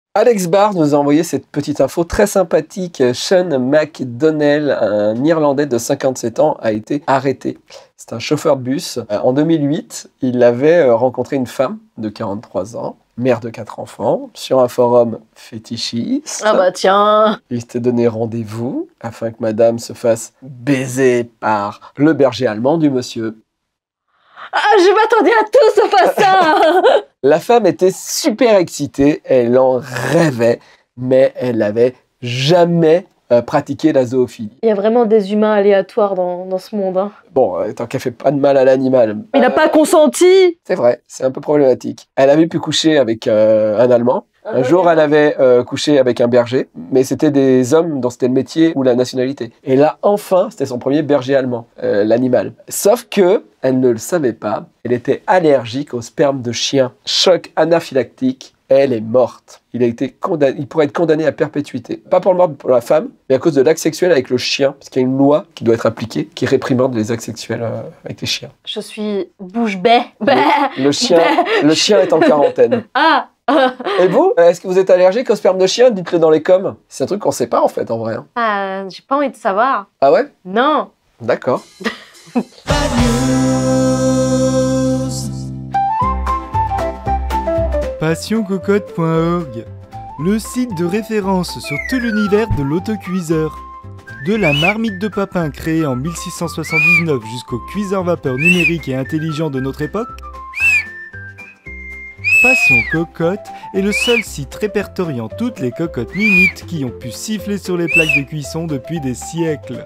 Alex Barr nous a envoyé cette petite info très sympathique. Sean McDonnell, un Irlandais de 57 ans, a été arrêté. C'est un chauffeur de bus. En 2008, il avait rencontré une femme de 43 ans, mère de 4 enfants, sur un forum fétichiste. Ah bah tiens. Il s'était donné rendez-vous afin que madame se fasse baiser par le berger allemand du monsieur. Ah, je m'attendais à tout sauf à ça. La femme était super excitée, elle en rêvait, mais elle n'avait jamais pratiqué la zoophilie. Il y a vraiment des humains aléatoires dans ce monde. Hein. Bon, tant qu'elle fait pas de mal à l'animal. Il n'a pas consenti. C'est vrai, c'est un peu problématique. Elle avait pu coucher avec un Allemand. Un jour, elle avait couché avec un berger, mais c'était des hommes dont c'était le métier ou la nationalité. Et là, enfin, c'était son premier berger allemand, l'animal. Sauf que elle ne le savait pas, elle était allergique au sperme de chien. Choc anaphylactique, elle est morte. Il pourrait être condamné à perpétuité. Pas pour le mort pour la femme, mais à cause de l'acte sexuel avec le chien, parce qu'il y a une loi qui doit être appliquée, qui réprimande les actes sexuels avec les chiens. Je suis bouche bée. Le chien est en quarantaine. Ah. Et vous, est-ce que vous êtes allergique au sperme de chien? Dites-le dans les coms. C'est un truc qu'on sait pas en fait, en vrai. Hein. Ah, j'ai pas envie de savoir. Ah ouais? Non. D'accord. Passioncocotte.org, le site de référence sur tout l'univers de l'autocuiseur. De la marmite de papin créée en 1679 jusqu'au cuiseur vapeur numérique et intelligent de notre époque, Passion Cocotte est le seul site répertoriant toutes les cocottes minutes qui ont pu siffler sur les plaques de cuisson depuis des siècles.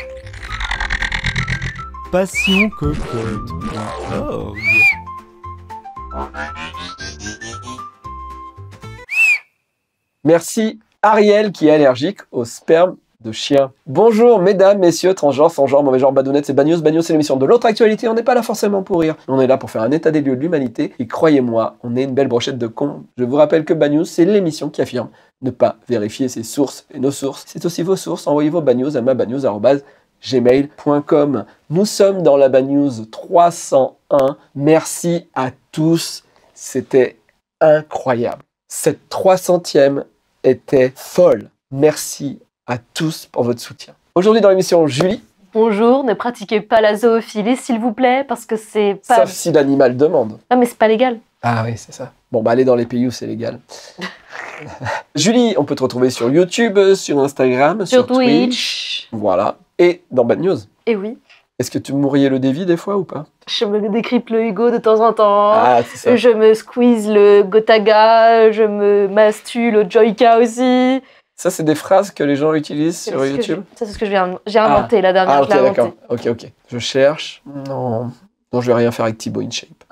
Passioncocotte.org. Merci Ariel qui est allergique au sperme de chien. Bonjour mesdames, messieurs, transgenres, sans genre, mauvais genre, badounettes, c'est Bagnos. Bagnos, c'est l'émission de l'autre actualité. On n'est pas là forcément pour rire. On est là pour faire un état des lieux de l'humanité. Et croyez-moi, on est une belle brochette de cons. Je vous rappelle que Bagnos, c'est l'émission qui affirme ne pas vérifier ses sources. Et nos sources, c'est aussi vos sources. Envoyez vos bagnos à mabagnos@gmail.com. Nous sommes dans la Bagnews 301. Merci à tous. C'était incroyable. Cette 300e était folle. Merci à tous pour votre soutien. Aujourd'hui dans l'émission, Julie. Bonjour, ne pratiquez pas la zoophilie s'il vous plaît, parce que c'est pas... Sauf si l'animal demande. Ah mais c'est pas légal. Ah oui, c'est ça. Bon, bah allez dans les pays où c'est légal. Julie, on peut te retrouver sur YouTube, sur Instagram, sur Twitch. Voilà. Et dans Bad News. Et oui. Est-ce que tu mourriez le dévi des fois ou pas? Je me décrypte le Hugo de temps en temps. Ah, c'est ça. Je me squeeze le Gotaga. Je me mastue le Joyka aussi. Ça, c'est des phrases que les gens utilisent sur YouTube? Ça, c'est ce que j'ai inventé la dernière. Ah, ok, d'accord. Ok. Je cherche. Non, je vais rien faire avec Thibaut InShape.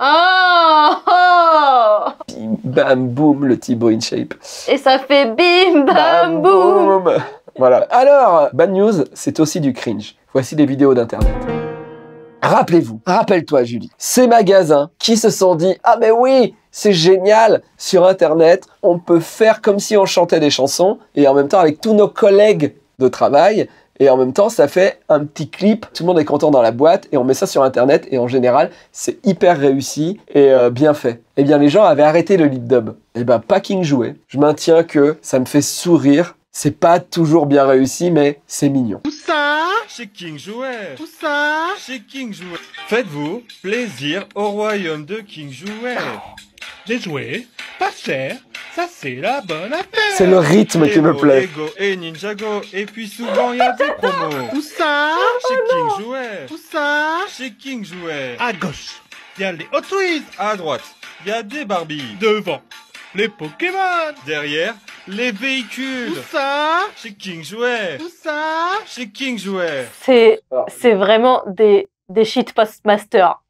Oh Bim, bam, boum, le Thibaut InShape. Et ça fait bim, bam, boum. Voilà. Alors, Bad News, c'est aussi du cringe. Voici des vidéos d'internet. Rappelle-toi Julie, ces magasins qui se sont dit « Ah mais oui, c'est génial, sur internet, on peut faire comme si on chantait des chansons et en même temps avec tous nos collègues de travail et en même temps ça fait un petit clip, tout le monde est content dans la boîte et on met ça sur internet et en général c'est hyper réussi et bien fait. » Eh bien les gens avaient arrêté le lip dub. Eh ben pas King jouait. Je maintiens que ça me fait sourire. C'est pas toujours bien réussi, mais c'est mignon. Tout ça chez King Jouet. Tout ça chez King Jouet. Faites-vous plaisir au royaume de King Jouet. Des jouets, pas cher, ça c'est la bonne affaire. C'est le rythme qui me plaît. Lego et Ninjago, et puis souvent il y a des promos. Tout ça chez King Jouet. Tout ça chez King Jouet. À gauche, il y a les Hot Wheels. À droite, il y a des Barbie. Devant, les Pokémon. Derrière, les véhicules. Tout ça chez King Jouet. Tout ça chez King Jouet. C'est vraiment des shitpostmasters.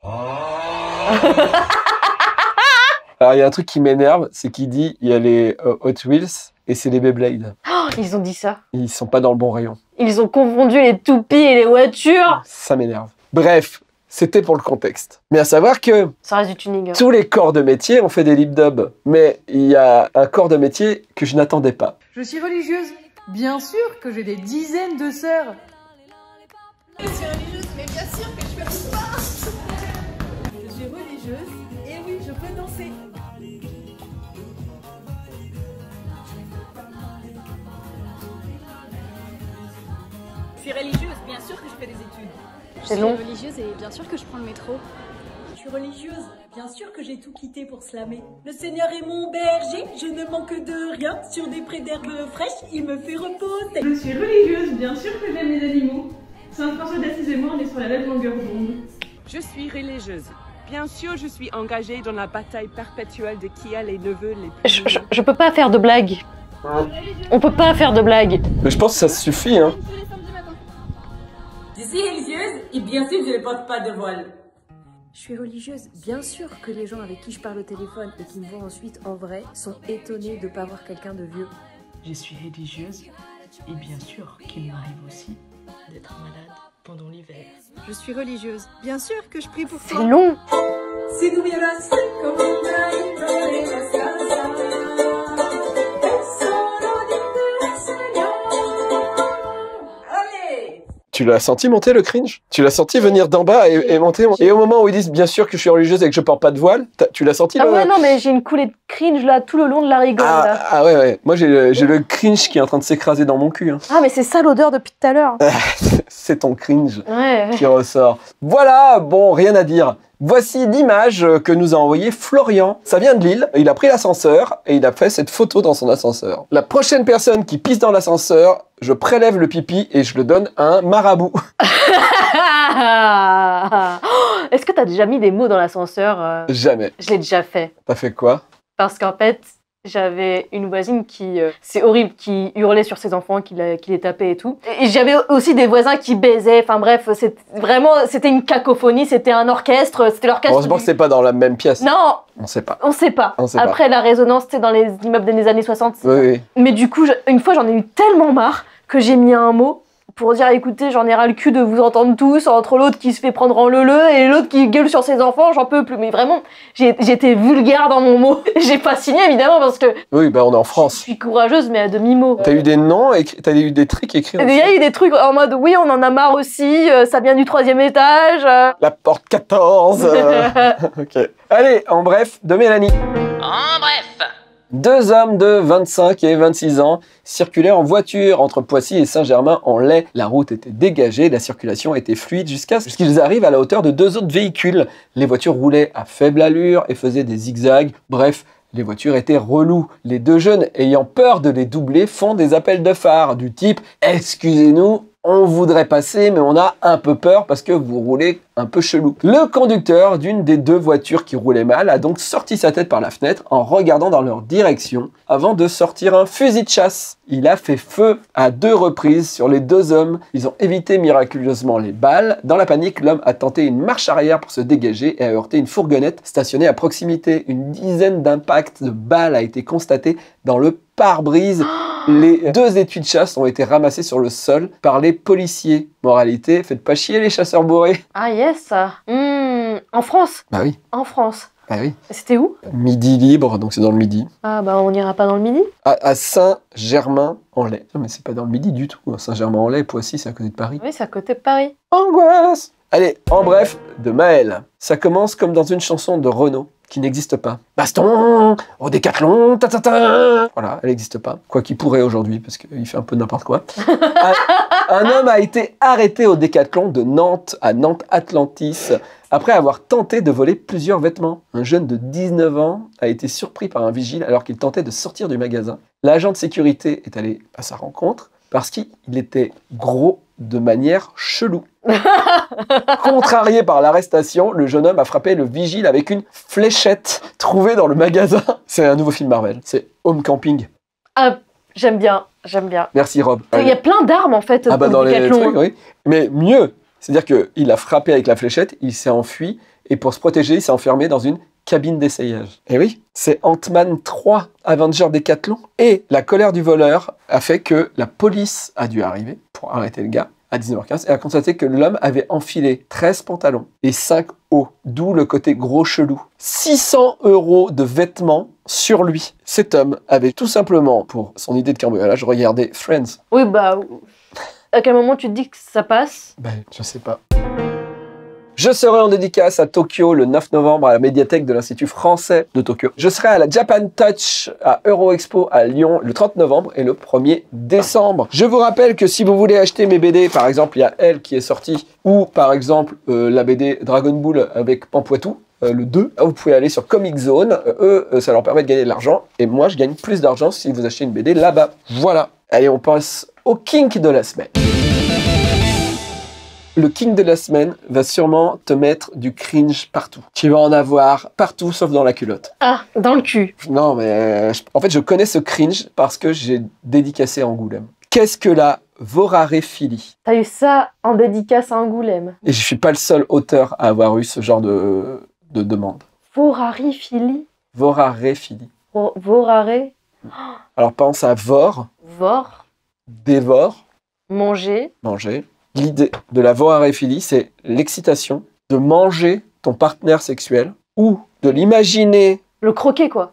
Alors il y a un truc qui m'énerve, c'est qu'il dit il y a les Hot Wheels et c'est les Beyblade. Oh, ils ont dit ça. Ils sont pas dans le bon rayon. Ils ont confondu les toupies et les voitures. Ça m'énerve. Bref, c'était pour le contexte. Mais à savoir que Ça reste du tuning. tous les corps de métier ont fait des lip dubs. Mais il y a un corps de métier que je n'attendais pas. Je suis religieuse. Bien sûr que j'ai des dizaines de sœurs. Je suis religieuse, mais bien sûr que je fais tout ça. Je suis religieuse, et oui, je peux danser. suis religieuse, bien sûr que je fais des études. C'est long. Je suis religieuse et bien sûr que je prends le métro. Je suis religieuse, bien sûr que j'ai tout quitté pour slammer. Le Seigneur est mon berger, je ne manque de rien. Sur des prés d'herbes fraîches, il me fait reposer. Je suis religieuse, bien sûr que j'aime les animaux. Saint François d'Assise et moi, on est sur la même longueur d'onde. Je suis religieuse. Bien sûr, je suis engagée dans la bataille perpétuelle de qui a les neveux les plus... Je peux pas faire de blagues. On peut pas faire de blagues. Mais je pense que ça suffit, hein. Je suis religieuse et bien sûr je ne porte pas de voile. Je suis religieuse, bien sûr que les gens avec qui je parle au téléphone et qui me voient ensuite en vrai sont étonnés de ne pas voir quelqu'un de vieux. Je suis religieuse et bien sûr qu'il m'arrive aussi d'être malade pendant l'hiver. Je suis religieuse, bien sûr que je prie pour C'est toi. long. Si tuvieras como un rayo de la salsa, solo dime Señor. Allez! Tu l'as senti monter le cringe? Tu l'as senti venir d'en bas et monter? Et au moment où ils disent bien sûr que je suis religieuse et que je porte pas de voile, tu l'as senti Ah là? ouais, non, mais j'ai une coulée de cringe là tout le long de la rigole. Là. Ah ouais, ouais. Moi j'ai le cringe qui est en train de s'écraser dans mon cul. Hein. Ah, mais c'est ça l'odeur depuis tout à l'heure. C'est ton cringe Ouais. qui ressort. Voilà, bon, rien à dire. Voici l'image que nous a envoyé Florian. Ça vient de Lille. Il a pris l'ascenseur et il a fait cette photo dans son ascenseur. La prochaine personne qui pisse dans l'ascenseur, je prélève le pipi et je le donne à un marabout. Est-ce que t'as déjà mis des mots dans l'ascenseur? Jamais. Je l'ai déjà fait. T'as fait quoi? Parce qu'en fait, j'avais une voisine qui, c'est horrible, qui hurlait sur ses enfants, qui les tapait et tout. Et j'avais aussi des voisins qui baisaient. Enfin bref, c'était une cacophonie, c'était un orchestre, c'était l'orchestre. Heureusement que c'est pas dans la même pièce. Non, On sait pas. on sait pas. On sait Après, la résonance, c'était dans les immeubles des années 60. Oui, oui. Mais du coup, une fois, j'en ai eu tellement marre que j'ai mis un mot pour dire, écoutez, j'en ai ras le cul de vous entendre tous, entre l'autre qui se fait prendre en leu-leu et l'autre qui gueule sur ses enfants, j'en peux plus. Mais vraiment, j'étais vulgaire dans mon mot. J'ai pas signé, évidemment, parce que Oui, bah on est en je France. suis courageeuse, mais à demi-mot. T'as eu des noms, t'as eu des trucs écrits. Il y a eu des trucs en mode, oui, on en a marre aussi, ça vient du 3e étage. La porte 14. Ok. Allez, en bref, de Mélanie. En bref. Deux hommes de 25 et 26 ans circulaient en voiture entre Poissy et Saint-Germain-en-Laye. La route était dégagée, la circulation était fluide jusqu'à ce qu'ils arrivent à la hauteur de deux autres véhicules. Les voitures roulaient à faible allure et faisaient des zigzags. Bref, les voitures étaient reloues. Les deux jeunes, ayant peur de les doubler, font des appels de phare du type « Excusez-nous, on voudrait passer, mais on a un peu peur parce que vous roulez un peu chelou. » Le conducteur d'une des deux voitures qui roulait mal a donc sorti sa tête par la fenêtre en regardant dans leur direction avant de sortir un fusil de chasse. Il a fait feu à 2 reprises sur les deux hommes. Ils ont évité miraculeusement les balles. Dans la panique, l'homme a tenté une marche arrière pour se dégager et a heurté une fourgonnette stationnée à proximité. Une dizaine d'impacts de balles a été constaté dans le pare-brise. Les 2 étuis de chasse ont été ramassés sur le sol par les policiers. Moralité, faites pas chier les chasseurs bourrés. Ah yes, en France. Bah oui, En France. bah oui. C'était où? Midi libre, donc c'est dans le Midi. Ah bah on n'ira pas dans le Midi. À Saint-Germain-en-Laye. Non mais c'est pas dans le Midi du tout. Saint-Germain-en-Laye, Poissy, c'est à côté de Paris. Oui, c'est à côté de Paris. Angoisse! Allez, en bref, de Maël. Ça commence comme dans une chanson de Renaud qui n'existe pas. Baston, au décathlon, ta ta ta. Voilà, elle n'existe pas. Quoi qu'il pourrait aujourd'hui, parce qu'il fait un peu n'importe quoi. Un homme a été arrêté au décathlon de Nantes à Nantes-Atlantis après avoir tenté de voler plusieurs vêtements. Un jeune de 19 ans a été surpris par un vigile alors qu'il tentait de sortir du magasin. L'agent de sécurité est allé à sa rencontre parce qu'il était gros de manière chelou. Contrarié par l'arrestation, le jeune homme a frappé le vigile avec une fléchette trouvée dans le magasin. C'est un nouveau film Marvel, c'est Home Camping. Ah, j'aime bien, j'aime bien. Merci Rob. Il y a plein d'armes en fait Ah bah au dans les Décathlon. trucs, oui. Mais mieux, c'est-à-dire qu'il a frappé avec la fléchette, il s'est enfui, et pour se protéger, il s'est enfermé dans une cabine d'essayage. Et oui, c'est Ant-Man 3, Avenger Décathlon. Et la colère du voleur a fait que la police a dû arriver pour arrêter le gars à 19h15 et a constaté que l'homme avait enfilé 13 pantalons et 5 hauts, d'où le côté gros chelou. 600 € de vêtements sur lui. Cet homme avait tout simplement, pour son idée de cambriolage, regardé Friends. Oui, bah, à quel moment tu te dis que ça passe? Ben, je sais pas. Je serai en dédicace à Tokyo le 9 novembre à la médiathèque de l'Institut français de Tokyo. Je serai à la Japan Touch à Euroexpo à Lyon le 30 novembre et le 1er décembre. Je vous rappelle que si vous voulez acheter mes BD, par exemple, il y a Elle qui est sortie, ou par exemple la BD Dragon Ball avec Pampoitou, le 2, vous pouvez aller sur Comic Zone, ça leur permet de gagner de l'argent, et moi je gagne plus d'argent si vous achetez une BD là-bas. Voilà. Allez, on passe au kink de la semaine. Le kink de la semaine va sûrement te mettre du cringe partout. Tu vas en avoir partout sauf dans la culotte. Ah, dans le cul. Non, mais en fait, je connais ce cringe parce que j'ai dédicacé à Angoulême. Qu'est-ce que la voraréphilie? T'as eu ça en dédicace à Angoulême. Et je suis pas le seul auteur à avoir eu ce genre de demande. Voraréphilie? Voraréphilie. Voraré? Alors pense à vor. Vor. Dévore. Manger. Manger. L'idée de la voraréphilie, c'est l'excitation de manger ton partenaire sexuel ou de l'imaginer. Le croquer, quoi.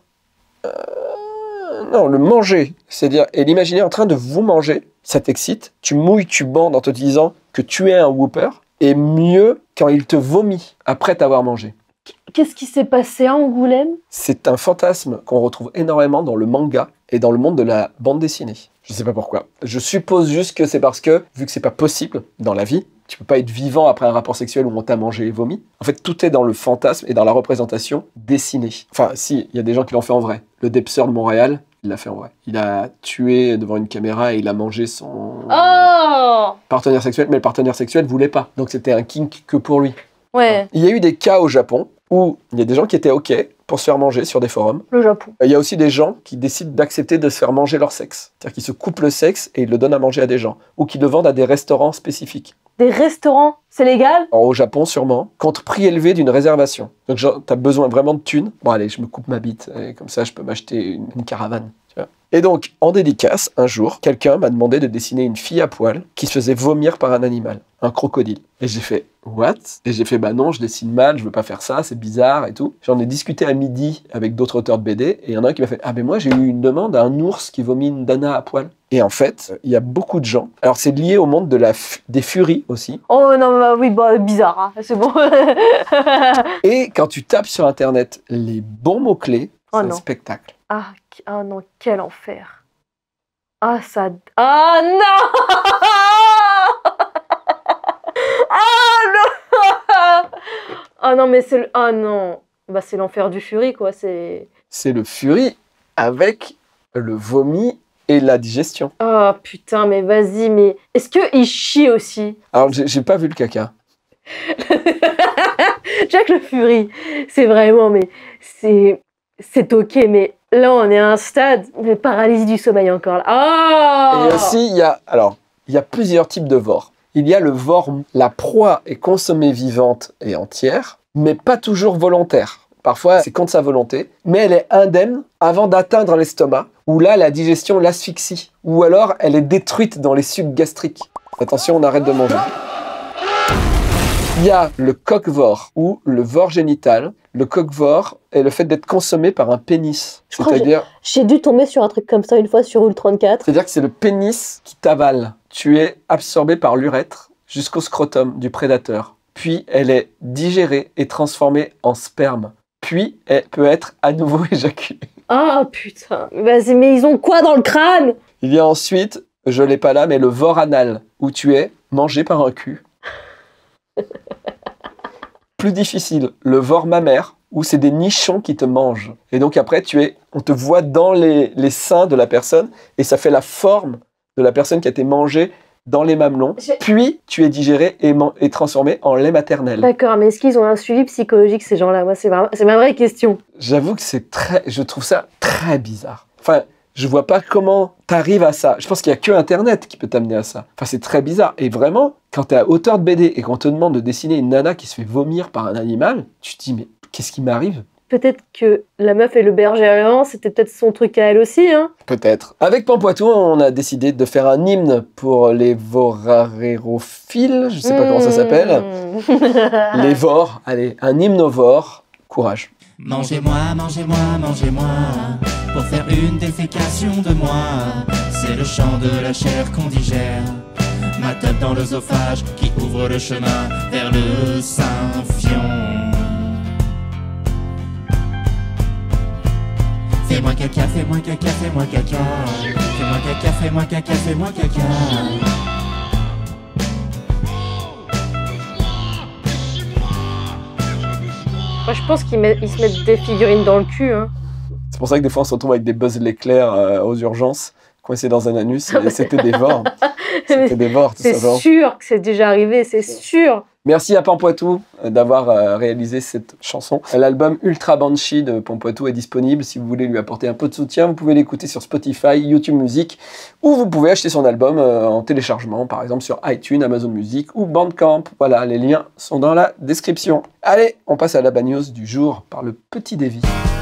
Non, le manger. C'est-à-dire, et l'imaginer en train de vous manger, ça t'excite. Tu mouilles, tu bandes en te disant que tu es un whooper. Et mieux quand il te vomit après t'avoir mangé. Qu'est-ce qui s'est passé à Angoulême? C'est un fantasme qu'on retrouve énormément dans le manga et dans le monde de la bande dessinée. Je sais pas pourquoi. Je suppose juste que c'est parce que, vu que c'est pas possible dans la vie, tu peux pas être vivant après un rapport sexuel où on t'a mangé et vomi. En fait, tout est dans le fantasme et dans la représentation dessinée. Enfin, si, il y a des gens qui l'ont fait en vrai. Le Depseur de Montréal, il l'a fait en vrai. Il a tué devant une caméra et il a mangé son partenaire sexuel, mais le partenaire sexuel voulait pas. Donc c'était un kink que pour lui. Ouais. Il y a eu des cas au Japon où il y a des gens qui étaient OK pour se faire manger sur des forums. Le Japon. Il y a aussi des gens qui décident d'accepter de se faire manger leur sexe. C'est-à-dire qu'ils se coupent le sexe et ils le donnent à manger à des gens. Ou qu'ils le vendent à des restaurants spécifiques. Des restaurants, c'est légal? Alors, au Japon, sûrement, contre prix élevé d'une réservation. Donc, genre, t'as besoin vraiment de thunes. Bon, allez, je me coupe ma bite, et comme ça, je peux m'acheter une caravane. Tu vois. Et donc, en dédicace, un jour, quelqu'un m'a demandé de dessiner une fille à poil qui se faisait vomir par un animal, un crocodile. Et j'ai fait, what? Et j'ai fait, bah non, je dessine mal, je veux pas faire ça, c'est bizarre et tout. J'en ai discuté à midi avec d'autres auteurs de BD, et il y en a un qui m'a fait, ah ben moi, j'ai eu une demande à un ours qui vomit une dana à poil. Et en fait, il y a beaucoup de gens. Alors, c'est lié au monde de des furies aussi. Oh non, bah, oui, bah, bizarre, hein. C'est bon. Et quand tu tapes sur Internet les bons mots-clés, c'est un spectacle. Ah non, quel enfer. Ah, ça... Ah non. Ah non. Ah non, mais c'est le... Ah non. Bah, c'est l'enfer du furie, quoi. C'est le furie avec le vomi et la digestion. Oh putain, mais vas-y, mais... Est-ce qu'il chie aussi? Alors, j'ai pas vu le caca. Jack le furie, c'est vraiment... Mais c'est ok, mais là, on est à un stade de paralysie du sommeil encore. Là. Oh. Et aussi, il y a plusieurs types de vore. Il y a le vore, la proie est consommée vivante et entière, mais pas toujours volontaire. Parfois, c'est contre sa volonté, mais elle est indemne avant d'atteindre l'estomac, où là, la digestion l'asphyxie. Ou alors, elle est détruite dans les sucs gastriques. Attention, on arrête de manger. Il y a le coq-vore, ou le vore génital. Le coq-vore est le fait d'être consommé par un pénis. C'est-à-dire... J'ai dû tomber sur un truc comme ça une fois sur Ult34. C'est-à-dire que c'est le pénis qui t'avale. Tu es absorbé par l'urètre jusqu'au scrotum du prédateur. Puis, elle est digérée et transformée en sperme. Puis, elle peut être à nouveau éjaculée. Oh putain, vas-y, mais ils ont quoi dans le crâne? Il y a ensuite, je l'ai pas là, mais le vore anal, où tu es mangé par un cul. Plus difficile, le vore mammaire, où c'est des nichons qui te mangent. Et donc après, on te voit dans les seins de la personne, et ça fait la forme de la personne qui a été mangée dans les mamelons. Puis, tu es digéré et transformé en lait maternel. D'accord, mais est-ce qu'ils ont un suivi psychologique, ces gens-là? Moi, c'est ma vraie question. J'avoue que je trouve ça très bizarre. Enfin, je vois pas comment t'arrives à ça. Je pense qu'il y a que Internet qui peut t'amener à ça. Enfin, c'est très bizarre. Et vraiment, quand t'es auteur de BD et qu'on te demande de dessiner une nana qui se fait vomir par un animal, tu te dis, mais qu'est-ce qui m'arrive? Peut-être que la meuf et le berger allemand, c'était peut-être son truc à elle aussi, hein? Peut-être. Avec Pampoitou, on a décidé de faire un hymne pour les vorarérophiles. Je sais pas comment ça s'appelle. Les vores. Allez, un hymne aux vores. Courage. Mangez-moi, mangez-moi, mangez-moi, pour faire une défécation de moi. C'est le chant de la chair qu'on digère. ma teub dans l'œsophage qui ouvre le chemin vers le Symphion. Fais-moi caca, fais-moi caca, fais-moi caca. Fais-moi caca, fais-moi caca, fais-moi caca. Moi, je pense qu'ils se mettent des figurines dans le cul. Hein. C'est pour ça que des fois, on se retrouve avec des Buzz l'éclair aux urgences, coincés dans un anus, et c'était des vores. C'était des vores, tout simplement. C'est sûr que c'est déjà arrivé, c'est sûr. Merci à Pampoitou d'avoir réalisé cette chanson. L'album Ultra Banshee de Pampoitou est disponible. Si vous voulez lui apporter un peu de soutien, vous pouvez l'écouter sur Spotify, YouTube Music, ou vous pouvez acheter son album en téléchargement, par exemple sur iTunes, Amazon Music ou Bandcamp. Voilà, les liens sont dans la description. Allez, on passe à la bad news du jour par le petit Davy.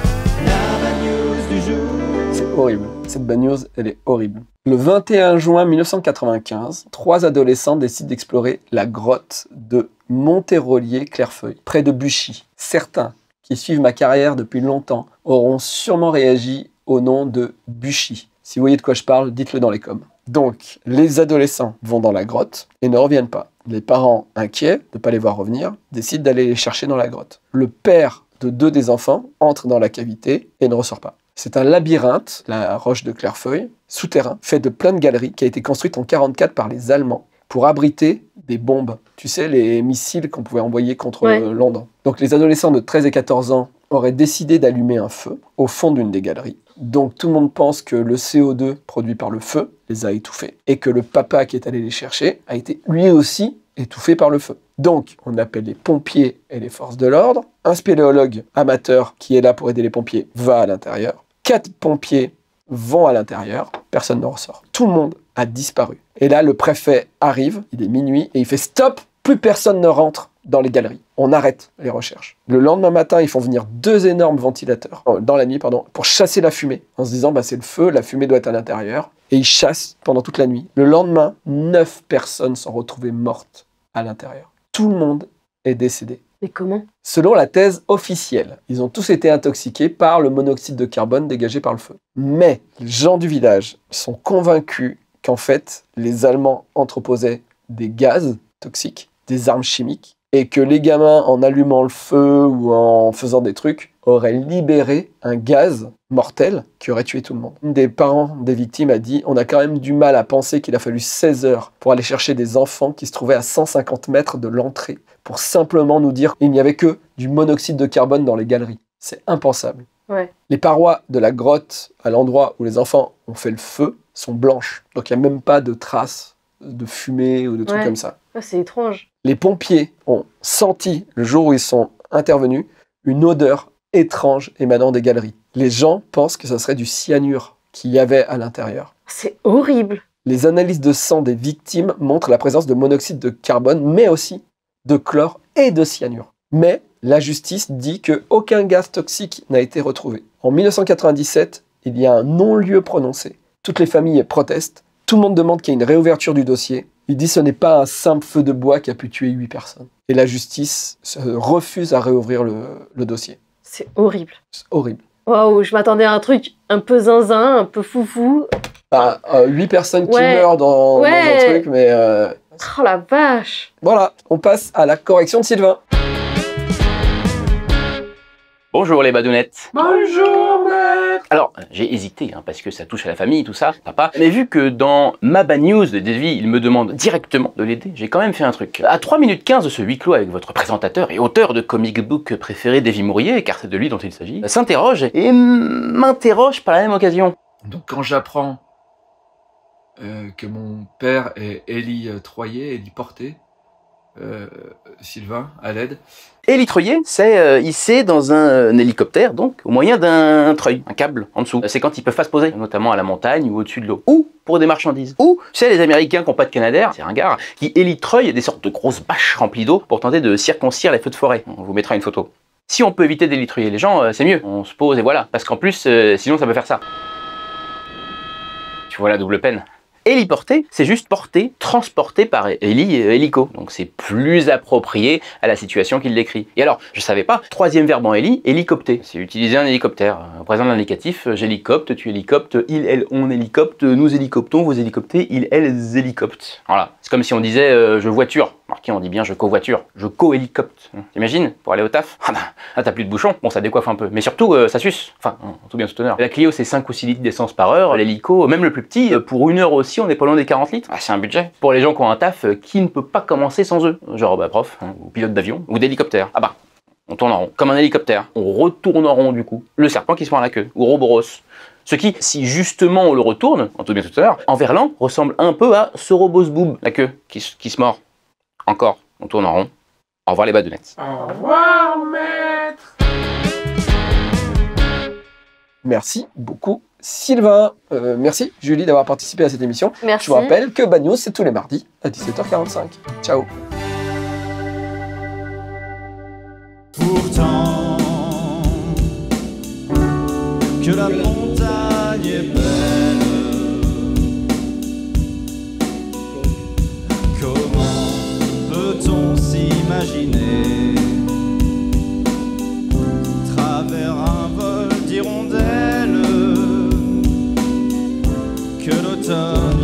La bad news du jour. C'est horrible. Cette bad news, elle est horrible. Le 21 juin 1995, 3 adolescents décident d'explorer la grotte de Monterolier-Clairefeuille, près de Buchy. Certains qui suivent ma carrière depuis longtemps auront sûrement réagi au nom de Buchy. Si vous voyez de quoi je parle, dites-le dans les coms. Donc, les adolescents vont dans la grotte et ne reviennent pas. Les parents, inquiets de ne pas les voir revenir, décident d'aller les chercher dans la grotte. Le père de 2 des enfants entre dans la cavité et ne ressort pas. C'est un labyrinthe, la roche de Clairefeuille, souterrain, fait de plein de galeries, qui a été construite en 1944 par les Allemands pour abriter des bombes. Tu sais, les missiles qu'on pouvait envoyer contre Londres. Donc les adolescents de 13 et 14 ans auraient décidé d'allumer un feu au fond d'une des galeries. Donc tout le monde pense que le CO2 produit par le feu les a étouffés et que le papa qui est allé les chercher a été lui aussi étouffé par le feu. Donc, on appelle les pompiers et les forces de l'ordre. Un spéléologue amateur qui est là pour aider les pompiers va à l'intérieur. 4 pompiers vont à l'intérieur. Personne ne ressort. Tout le monde a disparu. Et là, le préfet arrive, il est minuit, et il fait stop, plus personne ne rentre dans les galeries. On arrête les recherches. Le lendemain matin, ils font venir 2 énormes ventilateurs, dans la nuit, pardon, pour chasser la fumée, en se disant, bah, c'est le feu, la fumée doit être à l'intérieur. Et ils chassent pendant toute la nuit. Le lendemain, 9 personnes sont retrouvées mortes à l'intérieur. Tout le monde est décédé. Mais comment? Selon la thèse officielle, ils ont tous été intoxiqués par le monoxyde de carbone dégagé par le feu. Mais les gens du village sont convaincus qu'en fait, les Allemands entreposaient des gaz toxiques, des armes chimiques, et que les gamins, en allumant le feu ou en faisant des trucs, auraient libéré un gaz mortel qui aurait tué tout le monde. Une des parents des victimes a dit « On a quand même du mal à penser qu'il a fallu 16 heures pour aller chercher des enfants qui se trouvaient à 150 mètres de l'entrée pour simplement nous dire qu'il n'y avait que du monoxyde de carbone dans les galeries. C'est impensable. » Ouais. Les parois de la grotte, à l'endroit où les enfants ont fait le feu, sont blanches. Donc il n'y a même pas de traces de fumée ou de trucs comme ça. Ah, c'est étrange. Les pompiers ont senti, le jour où ils sont intervenus, une odeur étrange émanant des galeries. Les gens pensent que ce serait du cyanure qu'il y avait à l'intérieur. C'est horrible. Les analyses de sang des victimes montrent la présence de monoxyde de carbone, mais aussi de chlore et de cyanure. Mais la justice dit qu'aucun gaz toxique n'a été retrouvé. En 1997, il y a un non-lieu prononcé. Toutes les familles protestent. Tout le monde demande qu'il y ait une réouverture du dossier. Il dit que ce n'est pas un simple feu de bois qui a pu tuer 8 personnes. Et la justice refuse à réouvrir le dossier. C'est horrible. C'est horrible. Waouh, je m'attendais à un truc un peu zinzin, un peu foufou. Bah, 8 personnes qui meurent dans un truc, mais... Oh la vache. Voilà, on passe à la correction de Sylvain. Bonjour les badounettes. Bonjour maître. Alors, j'ai hésité, parce que ça touche à la famille, tout ça, papa. Mais vu que dans ma bad news de Davy, il me demande directement de l'aider, j'ai quand même fait un truc. À 3 minutes 15 de ce huis clos avec votre présentateur et auteur de comic book préféré Davy Mourier, car c'est de lui dont il s'agit, s'interroge et m'interroge par la même occasion. Donc quand j'apprends que mon père est Élie Troyer, Élie Porté, Sylvain, à l'aide. Élie Troyer, c'est hissé dans un hélicoptère, donc au moyen d'un treuil, un câble en dessous. C'est quand ils peuvent pas se poser, notamment à la montagne ou au-dessus de l'eau. Ou pour des marchandises. Ou, c'est les Américains qui n'ont pas de Canadair, c'est un gars, qui hélitreuillent des sortes de grosses bâches remplies d'eau pour tenter de circoncire les feux de forêt. On vous mettra une photo. Si on peut éviter d'hélitreuiller les gens, c'est mieux. On se pose et voilà. Parce qu'en plus, sinon ça peut faire ça. Tu vois la double peine. Héliporter, c'est juste porter, transporter par héli et hélico. Donc c'est plus approprié à la situation qu'il décrit. Et alors, je savais pas, troisième verbe en héli, hélicopter. C'est utiliser un hélicoptère. Au présent de l'indicatif, j'hélicopte, tu hélicoptes, il, elle, on hélicopte, nous hélicoptons, vous hélicoptez, il, elles hélicoptent. Voilà. C'est comme si on disait je voiture. Marqué, on dit bien je covoiture, je co-hélicopte. T'imagines, pour aller au taf? Ah bah, là t'as plus de bouchons. Bon, ça décoiffe un peu. Mais surtout, ça suce. Enfin, en tout bien tout honneur. La Clio, c'est 5 ou 6 litres d'essence par heure. L'hélico, même le plus petit, pour 1 heure aussi, on n'est pas loin des 40 litres. Ah, c'est un budget. Pour les gens qui ont un taf, qui ne peut pas commencer sans eux? Genre, bah, prof, hein, ou pilote d'avion, ou d'hélicoptère. Ah bah, on tourne en rond. Comme un hélicoptère. On retourne en rond, du coup. Le serpent qui se prend à la queue. Ou Ouroboros. Ce qui, si justement on le retourne, en tout bien tout à l'heure, en verlan, ressemble un peu à Sorobos Boob, la queue, qui se mord. Encore, on tourne en rond. Au revoir les badounettes. Au revoir, maître. Merci beaucoup, Sylvain. Merci, Julie, d'avoir participé à cette émission. Merci. Je vous rappelle que Bad News, c'est tous les mardis à 17h45. Ciao. Pourtant, que la montagne est belle, comment peut-on s'imaginer travers un vol d'hirondelles que l'automne